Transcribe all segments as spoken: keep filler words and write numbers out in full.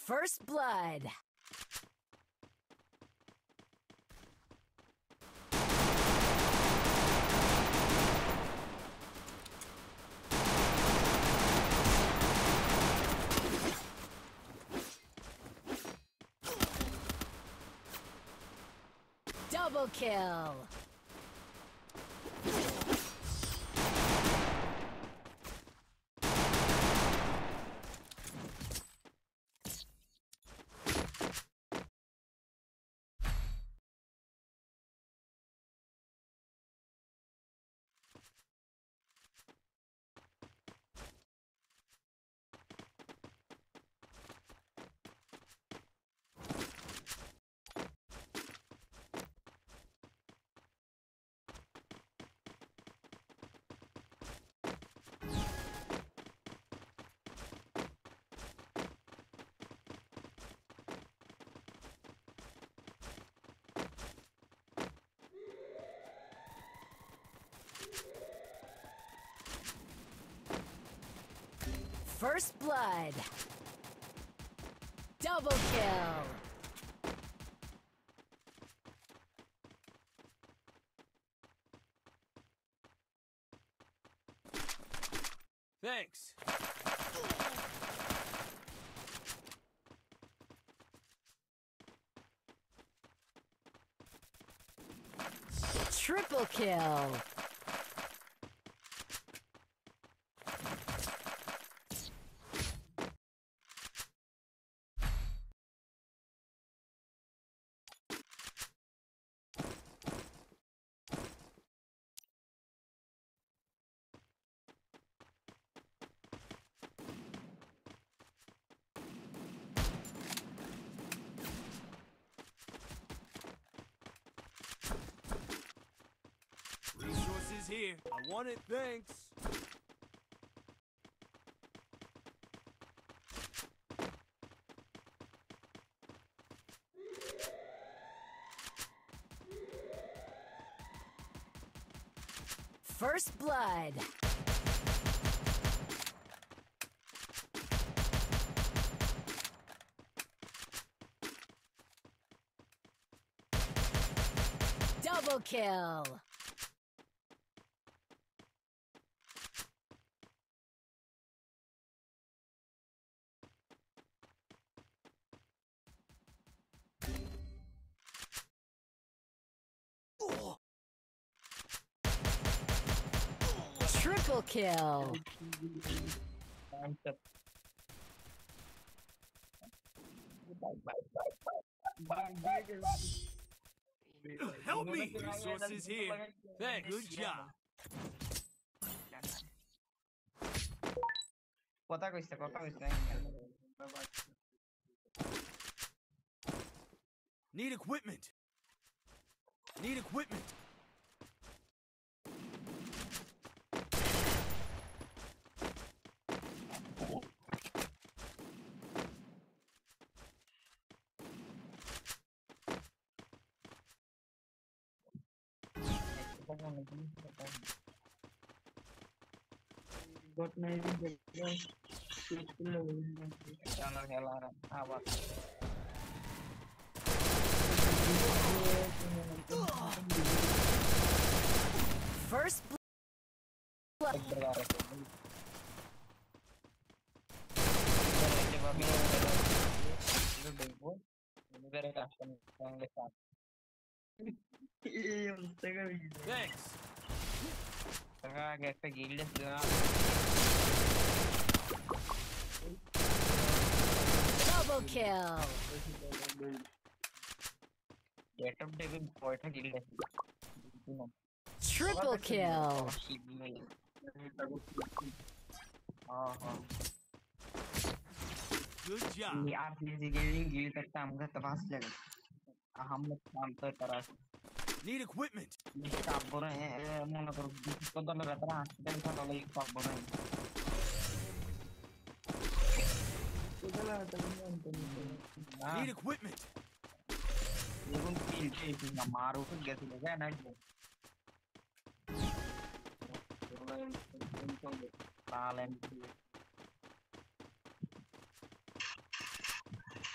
First blood. Double kill. First blood. Double kill. Thanks. Triple kill. Resources here. I want it, thanks. First blood. Double kill. Triple kill. Help me! Resources here. Thanks. Good job. কথা কইছে কথা কইছে Need equipment. Need equipment. Buat naik jalan itu loh jalan jalan awak First blood. Thanks. Agak gila sih. Double kill. Get up David point gila. Triple kill. Oh, oh. Good job. ये आप ये gaming Gill करता हमका तबास लगा हम लोग काम तो करा Need equipment. ये काम बोल रहे हैं मन करो तो तो लगा था दिन का तो एक काम बोल रहे हैं Need equipment. ये कौन किल के इस मारो तो कैसे लगा ना ये talent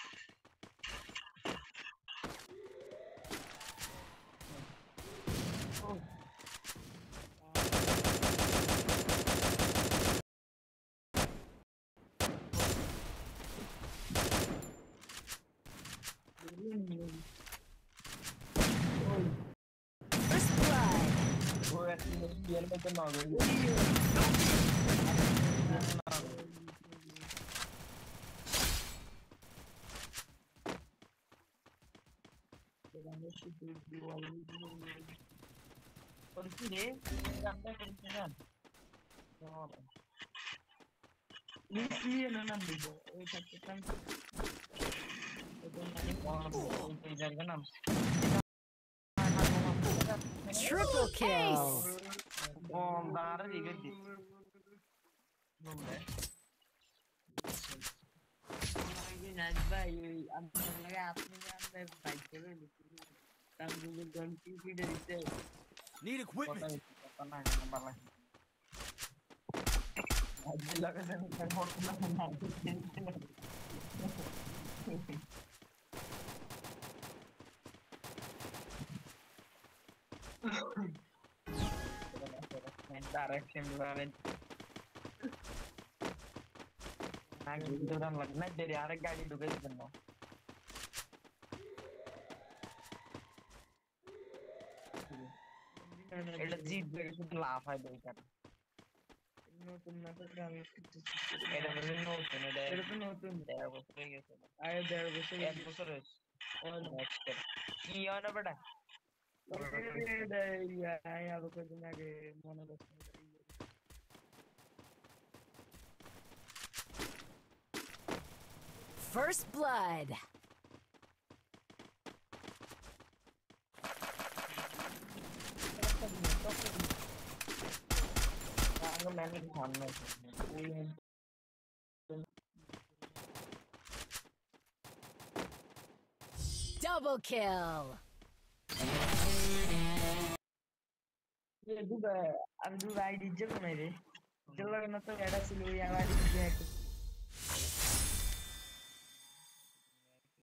Triple kill. Need equipment. Direction लगना तेरे यार गाड़ी डूबे बनना এটা জিত বের শুধু লাভ হয় দুই টাকা নতুন না তো আমি এটা বলে নতুন এটা এটা তো নতুন দেড় বছর হয়ে গেছে আরে দেড় বছর এক বছর হয়েছে নেক্সট কি হয় না বেটা আরো কদিন আগে মনে করছে First blood. Double kill. ये दुबई अब दुबई डीजे बनाई रे चलो ना तो ऐडा सिलो यार वाली चीज है